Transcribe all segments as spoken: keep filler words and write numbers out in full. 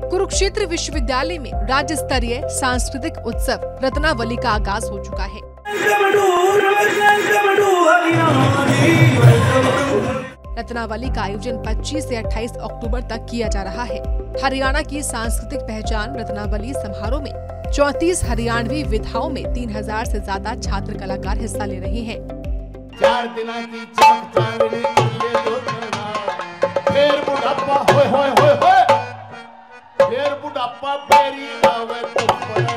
कुरुक्षेत्र विश्वविद्यालय में राज्य स्तरीय सांस्कृतिक उत्सव रत्नावली का आगाज हो चुका है। रत्नावली का आयोजन पच्चीस से अट्ठाईस अक्टूबर तक किया जा रहा है। हरियाणा की सांस्कृतिक पहचान रत्नावली समारोह में चौंतीस हरियाणवी विधाओं में तीन हजार से ज्यादा छात्र कलाकार हिस्सा ले रहे हैं। चार दिना की चमक चांदनी ये दो करना, फिर बुढ़ापा होए होए होए होए, फिर बुढ़ापा बेरी आवे तो पड़े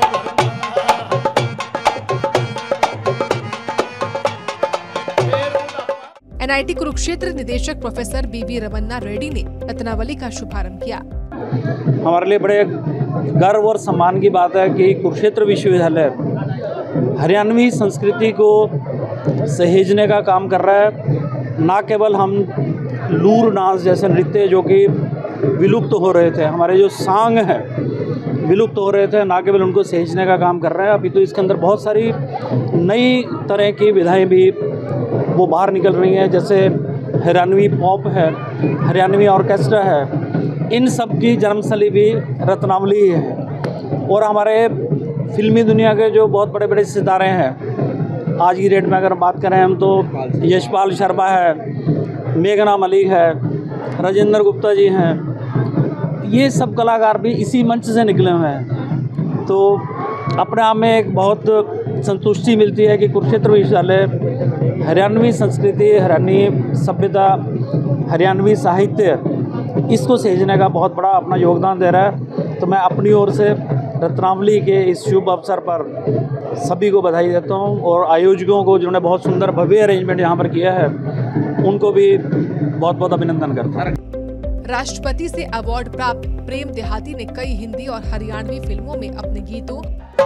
एन आई टी कुरुक्षेत्र निदेशक professor B V Ramanna Reddy ने रत्नावली का शुभारंभ किया। हमारे लिए बड़े गर्व और सम्मान की बात है कि कुरुक्षेत्र विश्वविद्यालय हरियाणवी संस्कृति को सहेजने का काम कर रहा है। न केवल हम लूर डांस जैसे नृत्य जो कि विलुप्त हो रहे थे, हमारे जो सांग हैं विलुप्त हो रहे थे, न केवल उनको सहेजने का काम कर रहे हैं, अभी तो इसके अंदर बहुत सारी नई तरह की विधाएं भी वो बाहर निकल रही हैं, जैसे हरियाणवी पॉप है, हरियाणवी ऑर्केस्ट्रा है। इन सब की जन्मस्थली भी रत्नावली है। और हमारे फिल्मी दुनिया के जो बहुत बड़े बड़े सितारे हैं, आज की डेट में अगर बात करें हम तो यशपाल शर्मा है, मेघना मलिक है, राजेंद्र गुप्ता जी हैं, ये सब कलाकार भी इसी मंच से निकले हुए हैं। तो अपने आप में एक बहुत संतुष्टि मिलती है कि कुरुक्षेत्र विश्वविद्यालय हरियाणवी संस्कृति, हरियाणवी सभ्यता, हरियाणवी साहित्य, इसको सहेजने का बहुत बड़ा अपना योगदान दे रहा है। तो मैं अपनी ओर से रत्नावली के इस शुभ अवसर पर सभी को बधाई देता हूं और आयोजकों को जिन्होंने बहुत सुंदर भव्य अरेंजमेंट यहाँ पर किया है, उनको भी बहुत बहुत अभिनंदन करता हूँ। राष्ट्रपति से अवार्ड प्राप्त प्रेम देहाती ने कई हिंदी और हरियाणवी फिल्मों में अपने गीतों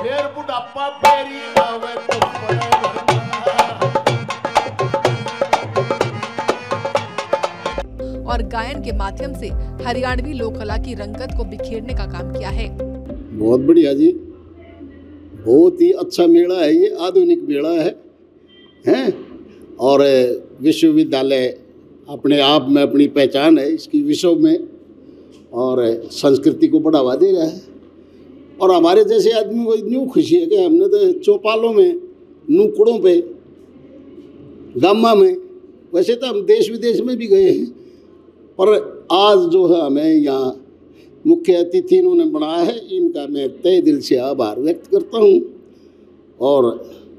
और गायन के माध्यम से हरियाणवी लोक कला की रंगत को बिखेरने का काम किया है। बहुत बढ़िया जी, बहुत ही अच्छा मेला है ये, आधुनिक मेला है, हैं? और विश्वविद्यालय अपने आप में अपनी पहचान है इसकी विश्व में, और संस्कृति को बढ़ावा दे रहा है। और हमारे जैसे आदमी को इतनी खुशी है कि हमने तो चौपालों में, नुक्कड़ों पे, गामा में, वैसे तो हम देश विदेश में भी गए हैं, पर आज जो है हमें यहाँ मुख्य अतिथि इन्होंने बनाया है, इनका मैं तहे दिल से आभार व्यक्त करता हूँ और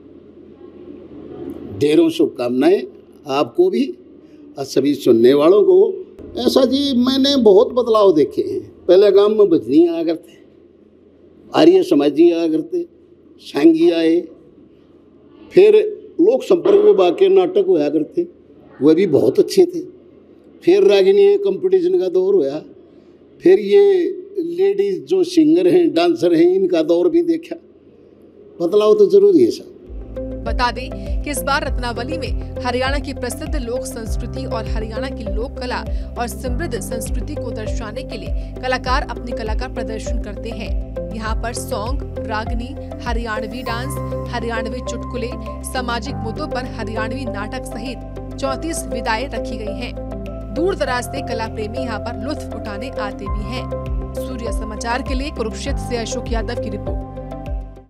ढेरों शुभकामनाएं आपको भी और सभी सुनने वालों को। ऐसा जी मैंने बहुत बदलाव देखे हैं। पहले गांव में भजनी आया करते, आर्य समाजी आया करते, सांगी आए, फिर लोक संपर्क विभाग के नाटक होया करते, वह भी बहुत अच्छे थे। फिर रागिनी कंपटीशन का दौर होया, फिर ये लेडीज़ जो सिंगर हैं, डांसर हैं, इनका दौर भी देखा। बदलाव तो जरूरी है साहब। बता दें कि इस बार रत्नावली में हरियाणा की प्रसिद्ध लोक संस्कृति और हरियाणा की लोक कला और समृद्ध संस्कृति को दर्शाने के लिए कलाकार अपनी कला का प्रदर्शन करते हैं। यहाँ पर सॉन्ग, रागनी, हरियाणवी डांस, हरियाणवी चुटकुले, सामाजिक मुद्दों पर हरियाणवी नाटक सहित चौंतीस विधाएं रखी गई हैं। दूर दराज से कला प्रेमी यहाँ पर लुत्फ उठाने आते भी हैं। सूर्य समाचार के लिए कुरुक्षेत्र से अशोक यादव की रिपोर्ट।